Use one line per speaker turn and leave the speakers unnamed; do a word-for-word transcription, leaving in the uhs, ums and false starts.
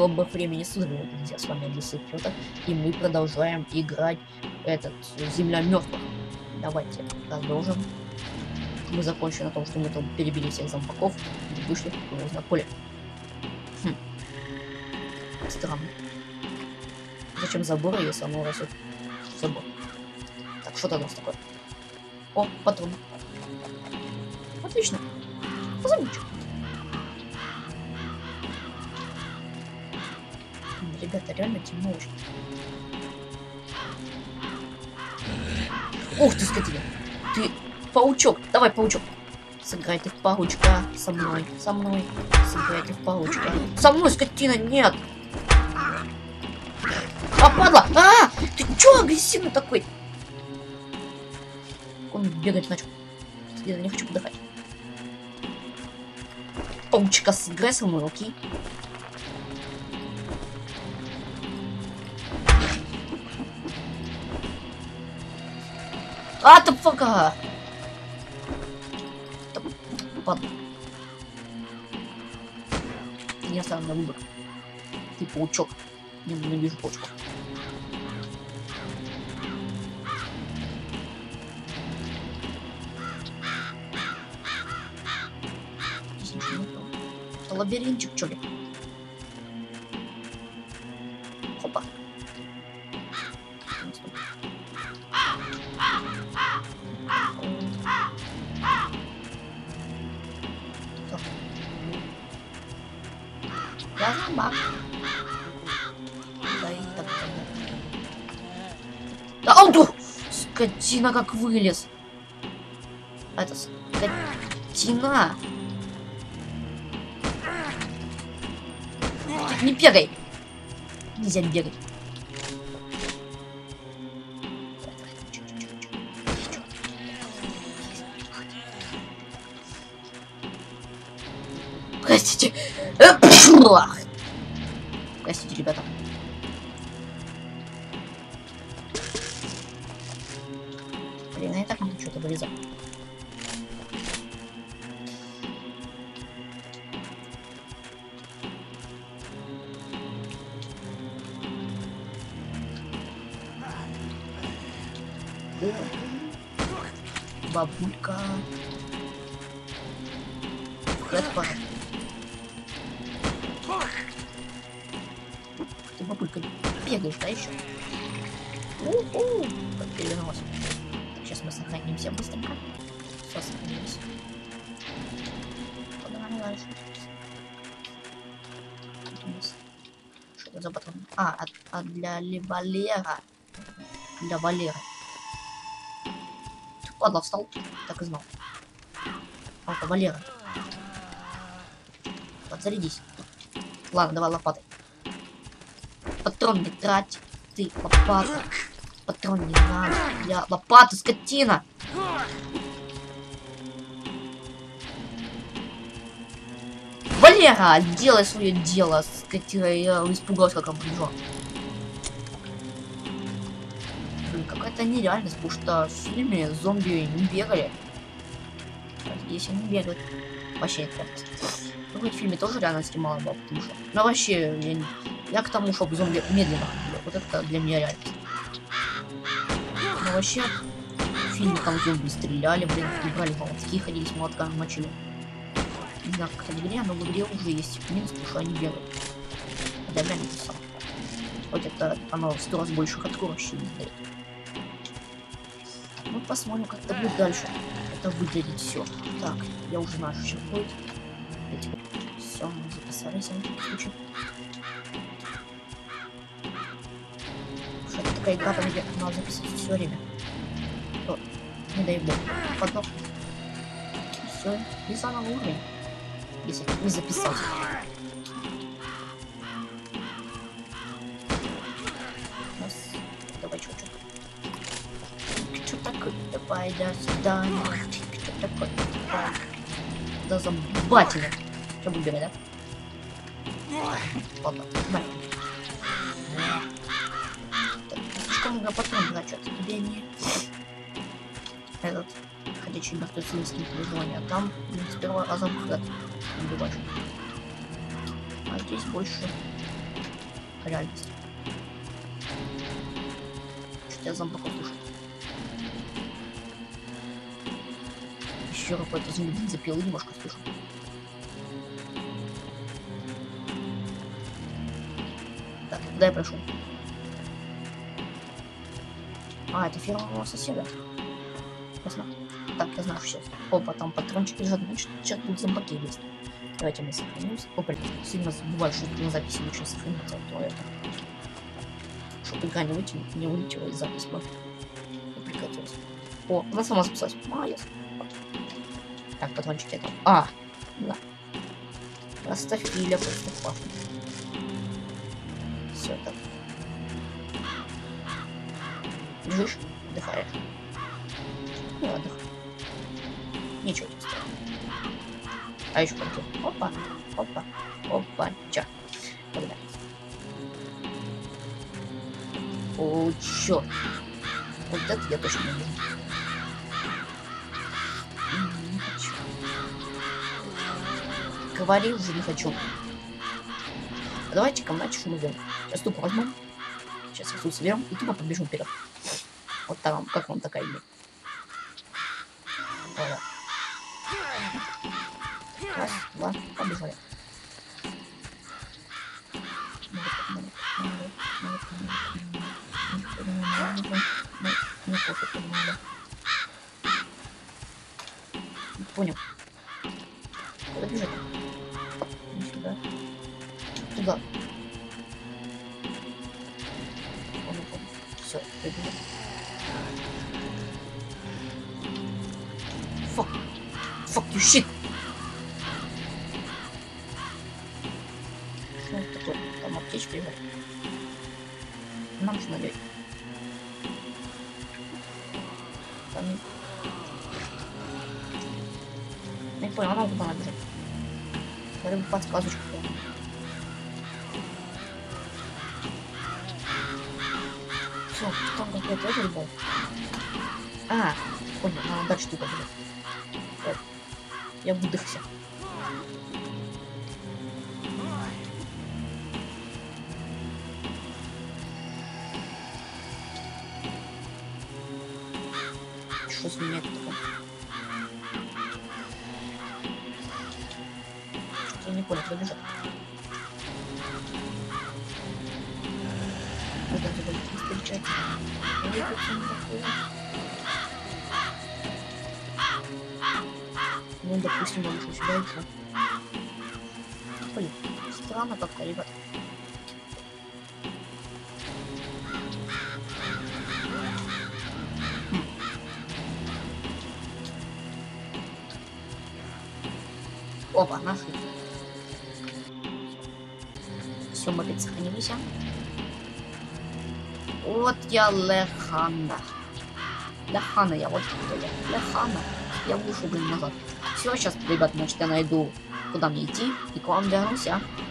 Доброго времени суток, друзья, с вами Лисапётр, и мы продолжаем играть этот Земля мертвых. Давайте продолжим. Мы закончили на том, что мы там перебили всех зомбаков и вышли на поле. Хм. Странно. Зачем заборы, если оно растет? Забор. Так, что там у нас такое? О, патрон. Отлично. Замечу. Ребята, реально темно очень. Ух ты, скотина. Ты паучок. Давай, паучок. Сыграйте в паучка. Со мной. Со мной. Сыграйте в паучка. Со мной, скотина, нет. А, падла! А, ты чё агрессивный такой? Он бегать начал. Я не хочу подыхать. Паучка, сыграй со мной, окей? А, ты фака! Падла. Ты не оставил на выбор. Ты паучок. Я ненавижу паучков. Здесь ничего нет. Это лабиринтик, чё ли? Хопа. Я зомбак. Да и так. Да, ауду! Скотина как вылез. Это скотина. Не бегай. Нельзя бегать. Простите. Простите, ребята. Блин, я так могу что-то вырезать. Бабулька. Хэппа. Ты, бабулька, бегаешь, да, еще? У-у, как перевернулась. Сейчас мы сохранимся быстренько. Все, сохранимся. Погнали дальше. Что это за патрон? А, а, а для Валера. Для Валеры. Ладно, встал. Так и знал. А, это Валера. Подзарядись. Ладно, давай лопатой. Патрон не трать. Ты лопата. Патрон не надо. Я лопата, скотина. Валера, делай свое дело, скотина. Я испугался, как он прибежал. Блин, какая-то нереальность, потому что в фильме зомби не бегали. Здесь они бегают. Вообще это. Ну, в фильме тоже реальность мало было, потому что... Ну, вообще, я, я к тому, чтобы зомби медленно ходили. Вот это для меня реальность. Ну, вообще, в фильме там зомби стреляли, блин, играли молотки, ходили с молотками, мочили. Не знаю, как это в игре, но в игре уже есть минус, потому что они бегают. Это реально то самое. Хоть это оно в сто раз больше ходков вообще не дает. Ну, посмотрим, как это будет дальше. Это выглядит все. Так, я уже знаю, что будет. Все, мы записались на всякий случай. Что это такая игра, где надо записывать все время. То, не дай бог. Потом. Все, и заново уровень. Если не записать. Раз. Давай, чё-чё. Что такое? Давай, да, сюда. Что такое? Давай. Да замбательно. Что будет бегать, да? Ладно, давай. Слишком много патронов, значит, тебе не... Этот... Ходячий мертвец с низким переживанием. А там, блин, с первого раза выход убиваешь. А здесь больше реальность. Что я зомбаков слышу? Еще какой-то зомби запилы немножко слышу. Так, куда я пришел? А, это ферма моего соседа. Ясно. Так, я знаю сейчас. Опа, там патрончики лежат, значит, сейчас тут зомбаки есть. Давайте мы сохранимся. Опа, сильно забываю, что на записи лучше сохраниться, а то это... Чтобы игра не, выйти, не вылетела из записи. Прекратилась. О, она сама записалась. Молодец. Так, патрончики это... А, да. Оставь Иля просто классно. Все так. Лежишь, отдыхаешь. Ну, отдыхай. Ничего тебе страшного. А еще пойдем. Опа, опа, опа, ча. Погнали. О, черт. Вот это я точно не вижу. Не хочу. Говори уже не хочу. А давайте-ка, знаете, что мы делаем? Сейчас тупо возьмем. Сейчас их тут соберем и тупо побежим вперед. Вот там, как вам такая идея? Вот. Раз, два, побежали. Понял. Куда бежать? Сюда. Туда. Понял, понял. Все, побежали. Fuck. Fuck you shit. Что это такое? Там аптечка лежит. Нам же надеть. Там... Не понял, она куда надо бежать. Надо бы подсказочку. Все, там какой-то это был. А, понял, надо дальше туда бежать. Я выдохся. Что с меня такое? Что-то я не понял, куда бежать. Вот это будет встречать. Ну, допустим, я вышел сюда и все. Блин, странно как-то, ребят. Хм. Опа, нашли. Все, мы опять сохранились. Вот я Лехана. Лехана я, вот кто я. Лехана. Я вышел, блин, назад. Все, сейчас, ребят, значит, я найду, куда мне идти, и к вам вернусь, а?